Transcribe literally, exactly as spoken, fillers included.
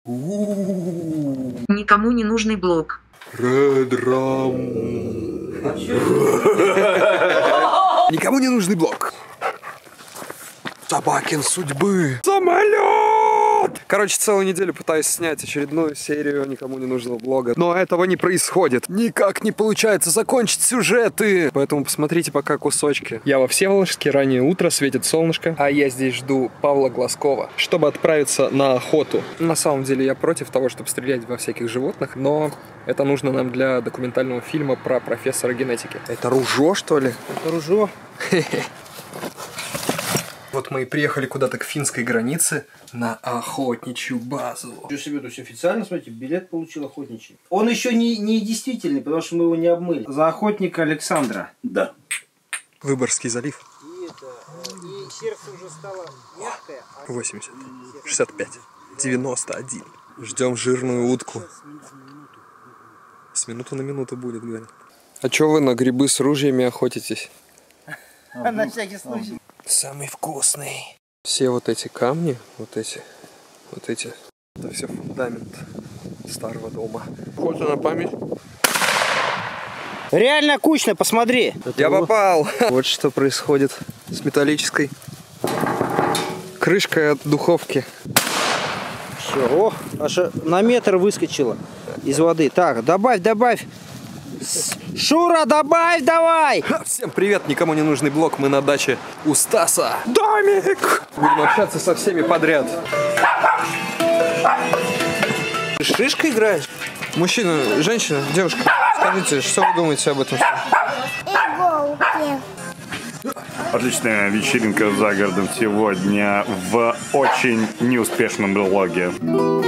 Никому не нужный блок. Никому не нужный блок. Собакин судьбы. Самолет! Короче, целую неделю пытаюсь снять очередную серию никому не нужного блога. Но этого не происходит. Никак не получается закончить сюжеты. Поэтому посмотрите пока кусочки. Я во Всеволожске, раннее утро, светит солнышко. А я здесь жду Павла Глазкова, чтобы отправиться на охоту. На самом деле я против того, чтобы стрелять во всяких животных. Но это нужно нам для документального фильма про профессора генетики. Это ружье, что ли? Это ружье. Вот мы и приехали куда-то к финской границе на охотничью базу. Что себе, то есть официально, смотрите, билет получил охотничий. Он еще не, не действительный, потому что мы его не обмыли. За охотника Александра. Да. Выборгский залив. И, это, и сердце уже стало мягкое. А... восемьдесят, шестьдесят пять, девяносто один. Ждем жирную утку. С минуты на минуту будет, говорят. А чё вы на грибы с ружьями охотитесь? На всякий случай. Самый вкусный. Все вот эти камни, вот эти, вот эти, это все фундамент старого дома. Фото на память. Реально кучно, посмотри. Я попал. Вот что происходит с металлической крышкой от духовки. Все, о, аж на метр выскочила из воды. Так, добавь, добавь. Шура, добавь давай! Всем привет, никому не нужный блог, мы на даче у Стаса. Домик! Будем общаться со всеми подряд. Ты шишка играешь? Мужчина, женщина, девушка, скажите, что вы думаете об этом? Иголки. Отличная вечеринка за городом сегодня в очень неуспешном блоге.